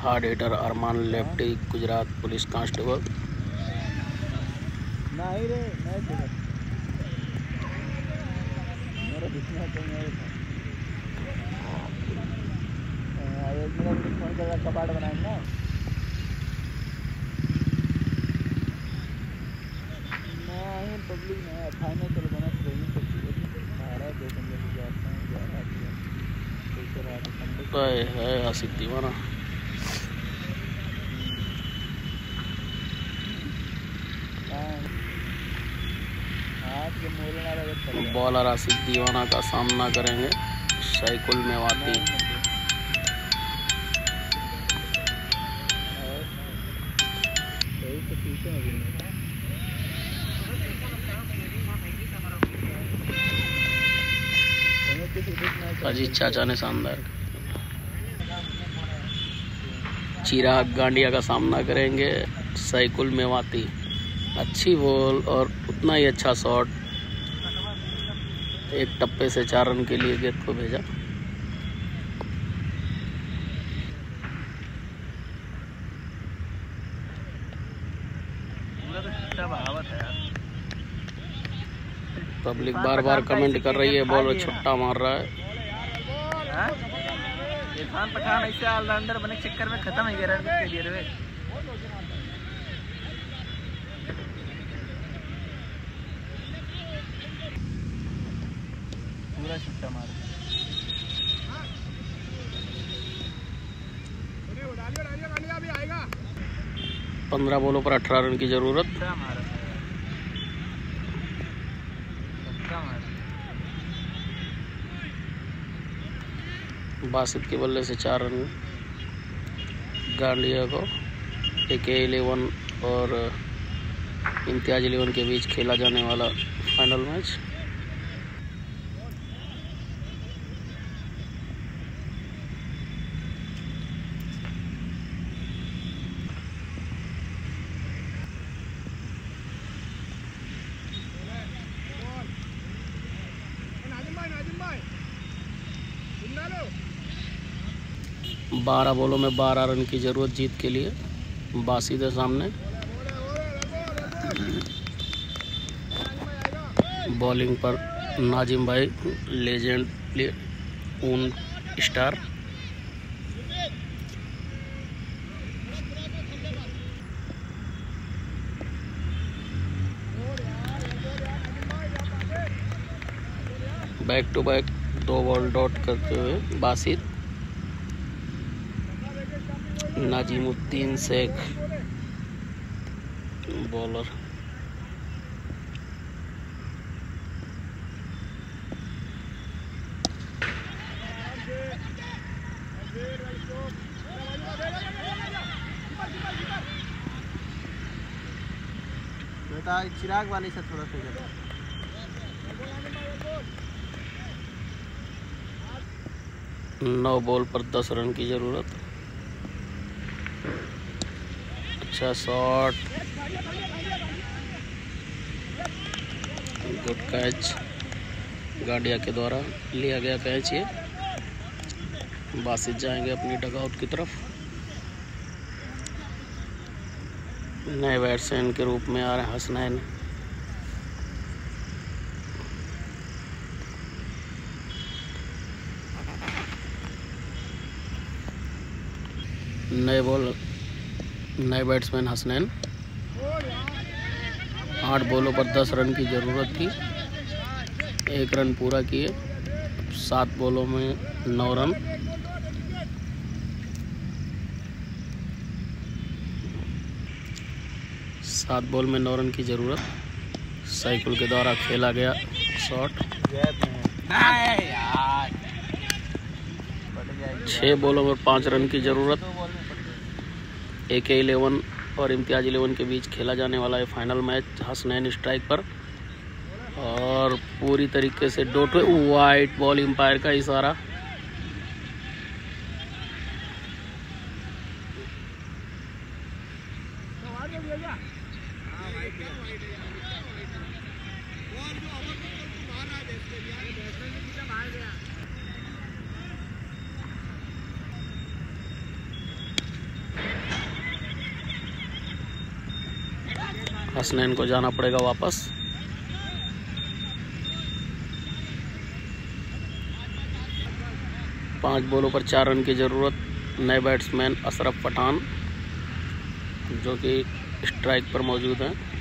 Hard hitter Arman lefty, Gujarat police constable. नहीं रे नहीं मेरा दिखना तो मेरा फोन कर कपाट बनाएंगे ना। नहीं पब्लिक नहीं फाइनल चल बना तो है आशिक दीवाना। बॉलर आशिक दीवाना का सामना करेंगे सैकुल मेवाती। अजीत चाचा ने शानदार। चिराग गांडिया का सामना करेंगे सैकुल मेवाती। अच्छी बॉल और उतना ही अच्छा शॉट, एक टप्पे से 4 रन के लिए गेंद को भेजा। पब्लिक बार बार कमेंट कर रही है, बॉल छुट्टा मार रहा है। इरफान पठान ऐसे ऑलराउंडर बने के चक्कर में खत्म हो गया रन के लिए। पूरा छुट्टा मार 15 बॉलों पर 18 रन की जरूरत। बासित के बल्ले से 4 रन। गांडिया को AK11 और इम्तियाज 11 के बीच खेला जाने वाला फाइनल मैच। बारह बॉलों में 12 रन की जरूरत जीत के लिए। बासित है सामने। बॉलिंग पर नाजिम भाई, लेजेंड प्लेयर, ऊन star. Back to back 2 ball dot करते हुए बासित। नाजिमुद्दीन शेख बॉलर। बेटा चिराग वाले से थोड़ा सा ज्यादा। 9 बॉल पर 10 रन की जरूरत। अच्छा शॉट, गुड कैच। गांडिया के द्वारा लिया गया कैच। ये बासित जाएंगे अपनी डगआउट की तरफ। नए बैट्समैन के रूप में आ रहे हैं हसनैन। नए बैट्समैन हसनैन। 8 बॉलों पर 10 रन की ज़रूरत थी। 1 रन पूरा किए। 7 बॉलों में 9 रन। सात बॉल में 9 रन की ज़रूरत। सैकुल के द्वारा खेला गया शॉट। 6 बॉलों पर 5 रन की ज़रूरत। AK11 और इम्तियाज 11 के बीच खेला जाने वाला है फाइनल मैच। हसनैन स्ट्राइक पर और पूरी तरीके से डॉट पे। वाइट बॉल, एम्पायर का इशारा। हसनैन को जाना पड़ेगा वापस। पाँच बॉलों पर 4 रन की ज़रूरत। नए बैट्समैन अशरफ पठान जो कि स्ट्राइक पर मौजूद हैं।